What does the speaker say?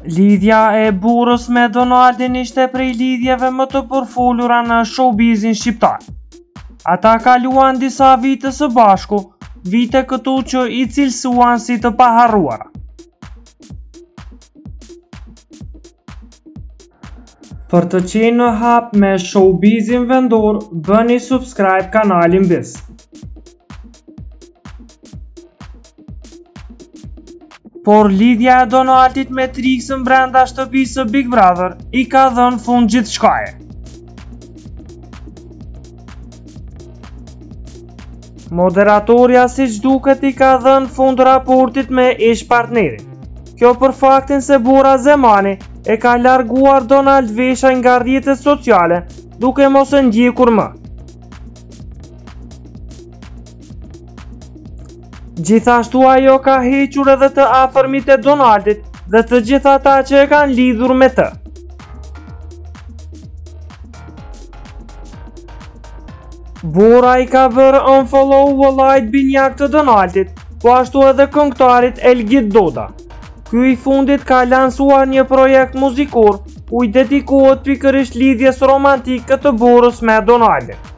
Lidhja e burrës me Donaldin ishte prej lidhjeve më të përfolura në showbizin shqiptar. Ata kaluan disa vite së bashku, vite këtu që i cilësuan si të paharruara. Për të qenë në hap me showbizin vendor, bëni subscribe kanalin BIS. Por lidhja e Donaldit me Trixën brenda shtëpisë së Big Brother i ka dhënë fund gjithçkaje. Moderatorja siç duket i ka dhënë fund raportit me ish-partnerin. Kjo për faktin se Bora Zemani e ka larguar Donald Vesha nga rrjetet sociale, duke mos e ndjekur më. Gjithashtu ajo ka hequr edhe të afërmit e Donaldit dhe të gjithë ata që e kanë lidhur me të. Bora i ka bërë unfollow vëllait binjak të Donaldit, po ashtu edhe këngëtarit Elgit Doda. Ky i fundit ka lansuar një projekt muzikor ku i dedikohet pikërisht lidhjes romantike të Borës me Donaldin.